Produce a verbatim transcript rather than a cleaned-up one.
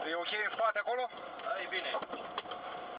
E ok în spate acolo? Da, e bine.